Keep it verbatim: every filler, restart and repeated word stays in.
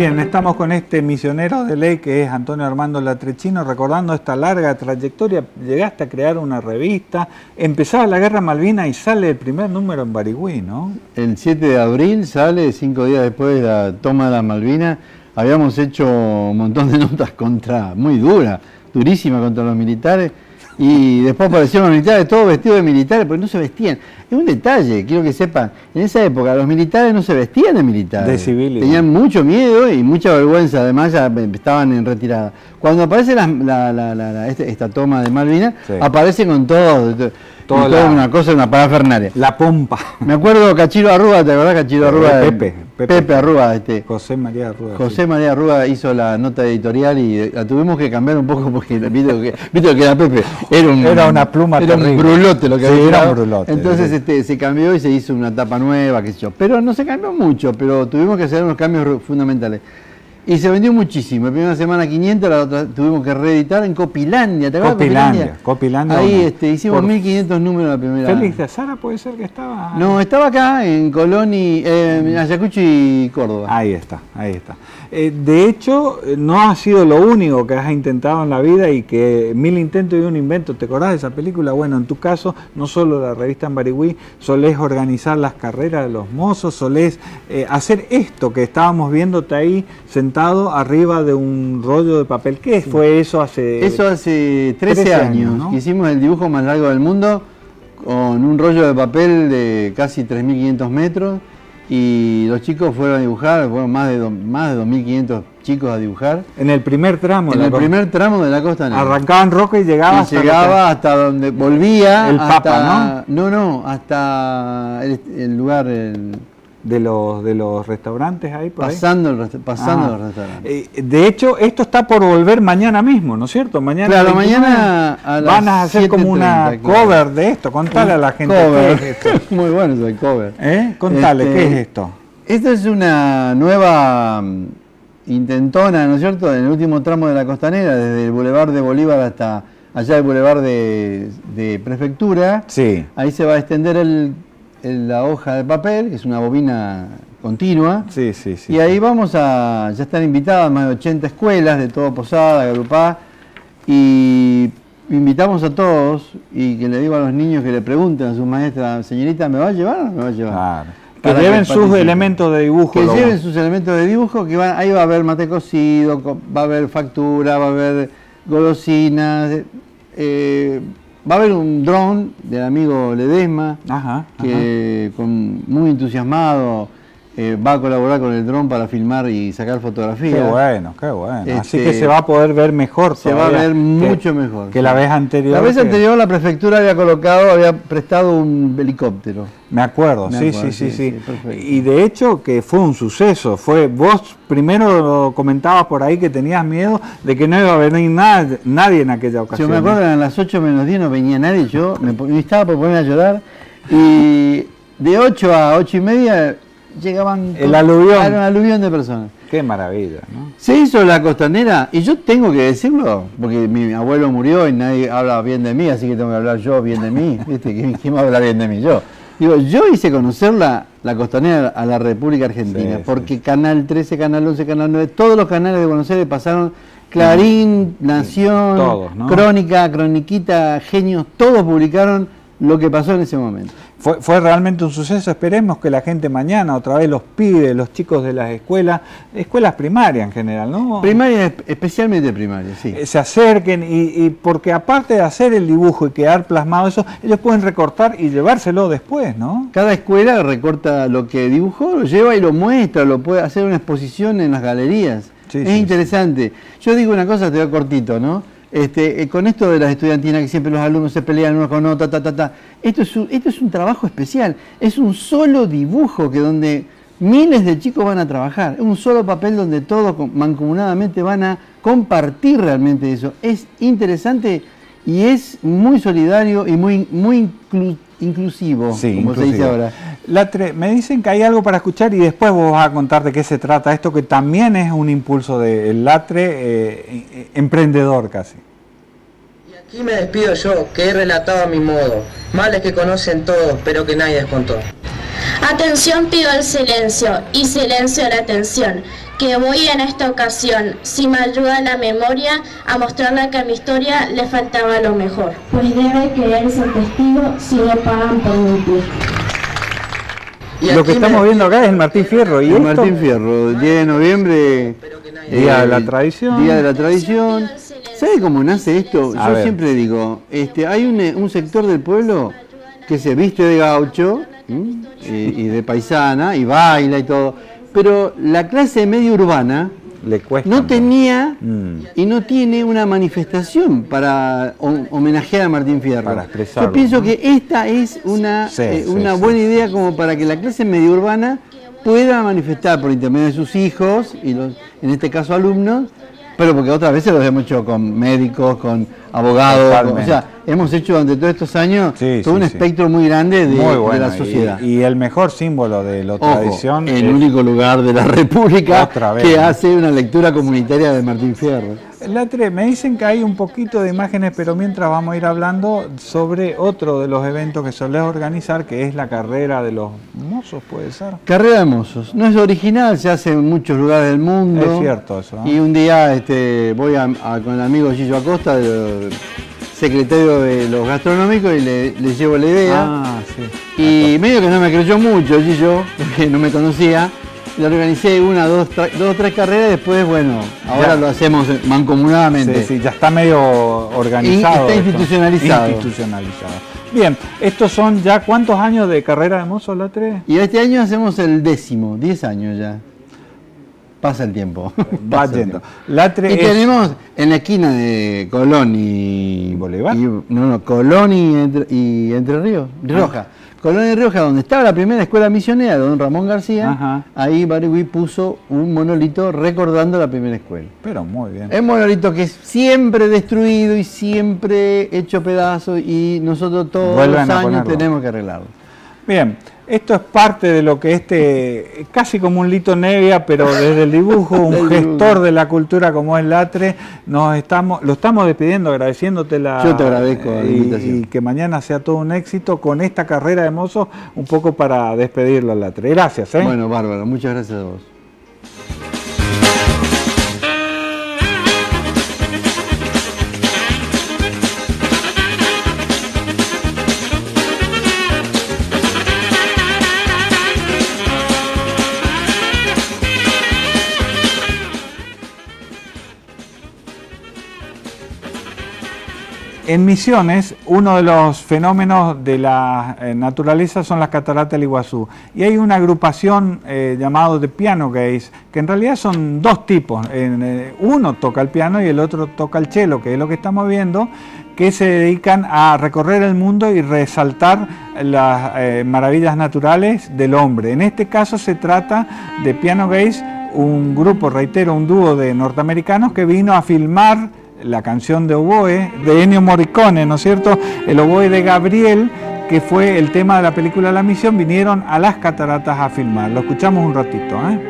Bien, estamos con este misionero de ley que es Antonio Armando Latrechino, recordando esta larga trayectoria. Llegaste a crear una revista, empezaba la Guerra Malvinas y sale el primer número en Barigüí, ¿no? El siete de abril sale, cinco días después de la toma de las Malvinas. Habíamos hecho un montón de notas contra, muy duras, durísimas contra los militares. Y después aparecieron los militares todos vestidos de militares, porque no se vestían. Es un detalle, quiero que sepan, en esa época los militares no se vestían de militares. De civiles. Tenían mucho miedo y mucha vergüenza, además ya estaban en retirada. Cuando aparece la, la, la, la, la, esta, esta toma de Malvinas, sí, aparece con todo, toda la, una cosa, una parafernalia. La pompa. Me acuerdo Cachiro Arrúa, ¿te acordás Cachiro Arrúa? Pepe, Pepe. Pepe Arrúa. Este, José María Arrúa. José sí. María Arrúa hizo la nota editorial y la tuvimos que cambiar un poco porque viste que, viste que era Pepe. Era, un, era una pluma Era terrible. Un brulote lo que sí, había era un brulote. Entonces sí. este, se cambió y se hizo una tapa nueva, qué sé yo. Pero no se cambió mucho, pero tuvimos que hacer unos cambios fundamentales. Y se vendió muchísimo. La primera semana quinientos, la otra tuvimos que reeditar en Copilandia. ¿Te acuerdas? Copilandia, Copilandia. Ahí este, hicimos por... mil quinientos números la primera. Félix de Azara puede ser que estaba... No, estaba acá en Colón y eh, en Ayacucho y Córdoba. Ahí está, ahí está. Eh, de hecho, no ha sido lo único que has intentado en la vida y que mil intentos y un invento. ¿Te acordás de esa película? Bueno, en tu caso, no solo la revista en Barigüí, solés organizar las carreras de los mozos, solés eh, hacer esto que estábamos viéndote ahí sentado arriba de un rollo de papel. ¿Qué sí. fue eso hace...? Eso hace trece, trece años, años ¿no? Hicimos el dibujo más largo del mundo con un rollo de papel de casi tres mil quinientos metros y los chicos fueron a dibujar, fueron más de, do, más de dos mil quinientos chicos a dibujar. En el primer tramo. En el primer tramo de la Costa Negra. Arrancaban Roca y llegaba, y hasta, llegaba hasta donde volvía. El hasta, Papa, ¿no? No, no, hasta el, el lugar... El, de los de los restaurantes ahí por pasando ahí. El, pasando ah. los restaurantes. Eh, de hecho, esto está por volver mañana mismo, ¿no es cierto? Mañana, claro, mañana a las van a hacer como una claro. cover de esto. Contale a la gente cover. qué es esto. Muy bueno eso, el cover. ¿Eh? Contale, este, ¿qué es esto? Esto es una nueva intentona, ¿no es cierto? En el último tramo de la Costanera, desde el Boulevard de Bolívar hasta allá el Boulevard de, de Prefectura. Sí. Ahí se va a extender el la hoja de papel, que es una bobina continua. Sí, sí, sí. Y ahí vamos a... Ya están invitadas más de ochenta escuelas de todo Posada, agrupá, y invitamos a todos y que le digo a los niños que le pregunten a sus maestras, señorita, ¿me va a llevar o no me va a llevar? Claro. Que Para lleven que sus elementos de dibujo. Que lleven va. sus elementos de dibujo, que van, ahí va a haber mate cocido, va a haber factura, va a haber golosinas, eh, va a haber un dron del amigo Ledesma, ajá, que ajá. Con, muy entusiasmado eh, va a colaborar con el dron para filmar y sacar fotografías. Qué bueno, qué bueno. Este, Así que se va a poder ver mejor. Se va a ver mucho que, mejor. Que la vez anterior. La vez que... anterior la prefectura había colocado, había prestado un helicóptero. Me acuerdo, Me sí, acuerdo, sí, sí, sí, sí. Y de hecho que fue un suceso. Fue vos primero comentabas por ahí que tenías miedo de que no iba a venir nada, nadie en aquella ocasión. Yo me acuerdo que a las ocho menos diez no venía nadie, yo me, me estaba por poner a llorar y de ocho a ocho y media llegaban el aluvión. Era un aluvión de personas. Qué maravilla, ¿no? Se hizo la Costanera y yo tengo que decirlo porque mi abuelo murió y nadie habla bien de mí, así que tengo que hablar yo bien de mí. ¿Viste? ¿Quién, quién va a hablar bien de mí? Yo. Digo, yo hice conocer la, la Costanera a la República Argentina, sí, porque sí. Canal trece, Canal once, Canal nueve, todos los canales de Buenos Aires pasaron, Clarín, sí. Nación, todos, ¿no? Crónica, Croniquita, Genios, todos publicaron lo que pasó en ese momento. Fue, fue realmente un suceso. Esperemos que la gente mañana, otra vez los pibes, los chicos de las escuelas, escuelas primarias en general, ¿no? Primarias, especialmente primarias, sí. Se acerquen y, y porque aparte de hacer el dibujo y quedar plasmado eso, ellos pueden recortar y llevárselo después, ¿no? Cada escuela recorta lo que dibujó, lo lleva y lo muestra, lo puede hacer una exposición en las galerías. Sí, es sí, interesante. Sí. Yo digo una cosa, te voy cortito, ¿no? Este, eh, con esto de las estudiantinas que siempre los alumnos se pelean unos con otros, ta, ta, ta, esto es, un, esto es un trabajo especial, es un solo dibujo que donde miles de chicos van a trabajar, es un solo papel donde todos mancomunadamente van a compartir realmente eso. Es interesante y es muy solidario y muy, muy inclu inclusivo, sí, como inclusivo. se dice ahora. Latre, me dicen que hay algo para escuchar y después vos vas a contar de qué se trata esto, que también es un impulso del Latre eh, emprendedor casi. Y aquí me despido yo, que he relatado a mi modo, males que conocen todos, pero que nadie les contó. Atención, pido el silencio, y silencio a la atención. que voy en esta ocasión, si me ayuda la memoria, a mostrarle que a mi historia le faltaba lo mejor. Pues debe querer ser testigo si le pagan por mentir. Lo que estamos viendo acá es el Martín Fierro. ¿Y el esto? Martín Fierro, diez de noviembre, Día eh, de la Tradición. Día de la Tradición. ¿Sabe cómo nace esto? A Yo ver. siempre digo, este, hay un, un sector del pueblo que se viste de gaucho y, y de paisana y baila y todo, pero la clase media urbana Le cuesta. no tenía Mm. y no tiene una manifestación para ho- homenajear a Martín Fierro. Para expresarlo, Yo pienso ¿no? que esta es una, Sí, eh, sí, una sí. buena idea como para que la clase media urbana pueda manifestar por intermedio de sus hijos y los, en este caso alumnos, pero porque otras veces los hemos hecho con médicos, con abogados, Totalmente. o sea, hemos hecho durante todos estos años Sí, todo sí, un sí. espectro muy grande de, Muy de bueno. la sociedad. Y, y el mejor símbolo de la Ojo, tradición el es- único lugar de la República Otra vez, que ¿no? hace una lectura comunitaria de Martín Fierro. Latre, me dicen que hay un poquito de imágenes, pero mientras vamos a ir hablando sobre otro de los eventos que solés organizar, que es la carrera de los mozos, ¿puede ser? Carrera de mozos. No es original, se hace en muchos lugares del mundo. Es cierto eso, ¿no? Y un día este, voy a, a- con el amigo Gillo Acosta, el secretario de los gastronómicos, y le, le llevo la idea. Ah, sí. Y medio que no me creyó mucho Gillo, porque no me conocía. Le organicé una, dos, tra- dos, tres carreras y después, bueno, ahora Ya. lo hacemos mancomunadamente. Sí, sí, ya está medio organizado. Y está esto. institucionalizado. Institucionalizado. Bien, estos son ya cuántos años de carrera de mozos, Latre. Y este año hacemos el décimo, diez años ya. Pasa el tiempo. Va Pasa el yendo. tiempo. Latre Y es- tenemos en la esquina de Colón y ¿Bolívar? y- no, no, Colón y Entre, y Entre Ríos, Rioja. Colón y Rioja, donde estaba la primera escuela misionera de don Ramón García, Ajá. ahí Barigüí puso un monolito recordando la primera escuela. Pero muy bien. Es un monolito que es siempre destruido y siempre hecho pedazos y nosotros todos Vuelven los a años ponerlo. tenemos que arreglarlo. Bien, esto es parte de lo que este, casi como un Lito Nevia, pero desde el dibujo, un Del dibujo. gestor de la cultura como es Latre, nos estamos, lo estamos despidiendo, agradeciéndote la, Yo te agradezco la y, invitación. y que mañana sea todo un éxito con esta carrera de mozos, un poco para despedirlo a Latre. Gracias, ¿eh? Bueno, bárbaro, muchas gracias a vos. En Misiones, uno de los fenómenos de la eh, naturaleza son las cataratas del Iguazú. Y hay una agrupación eh, llamada The Piano Gays, que en realidad son dos tipos. En, eh, uno toca el piano y el otro toca el cello, que es lo que estamos viendo, que se dedican a recorrer el mundo y resaltar las eh, maravillas naturales del hombre. En este caso se trata de Piano Gays, un grupo, reitero, un dúo de norteamericanos que vino a filmar la canción de oboe de Ennio Morricone, ¿no es cierto? El oboe de Gabriel, que fue el tema de la película La Misión, vinieron a las cataratas a filmar. Lo escuchamos un ratito, ¿eh?